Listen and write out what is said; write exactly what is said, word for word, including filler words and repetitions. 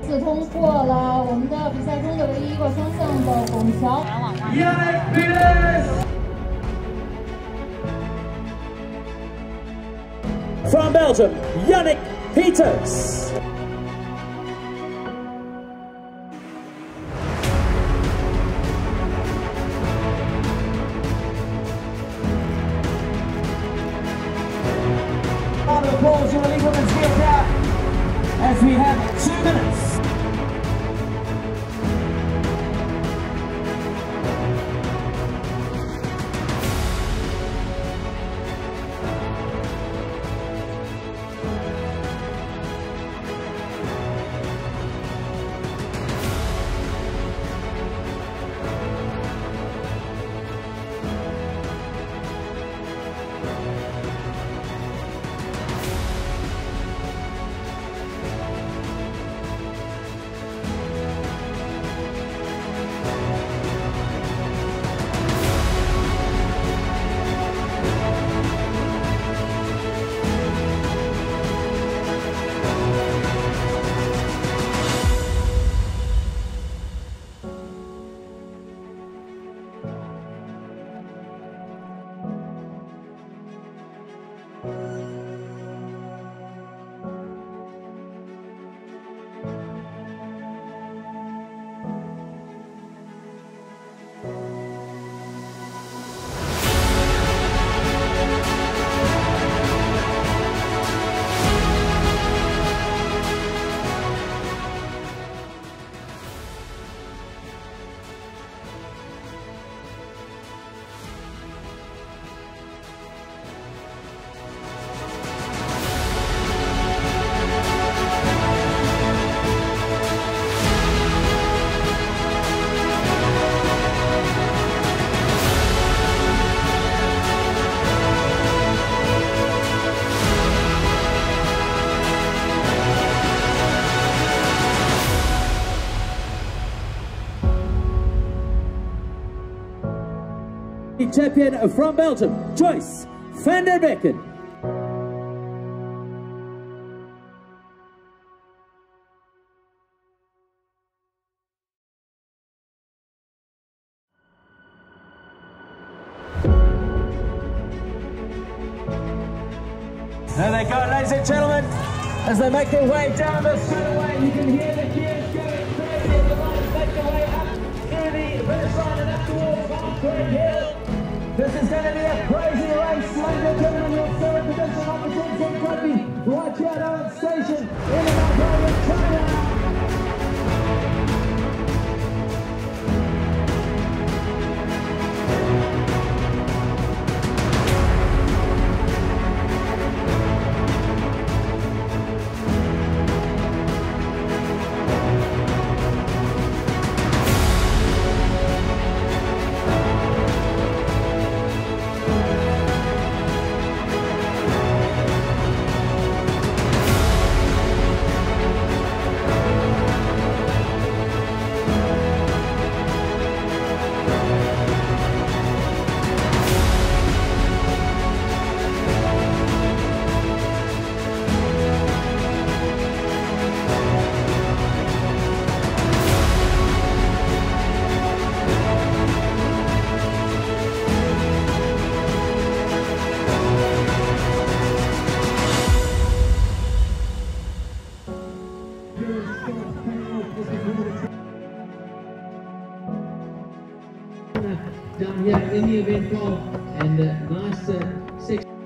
此通过了我们的比赛中的唯一一个双向的拱桥。 From Belgium, Yannick Peters. Round of applause for the League Women's Field out as we have two minutes. Champion from Belgium, Joyce van der Becken. There they go, ladies and gentlemen, as they make their way down the straightaway. You can hear the gears going crazy as the riders make their way up to the finish line and up towards Halfway Hill. This is going to be a crazy race, ladies and gentlemen. Your third position on the Qiansen Trophy, right here at Aohan Station in Aohan, China. Done here in the event call, and uh, nice uh, section.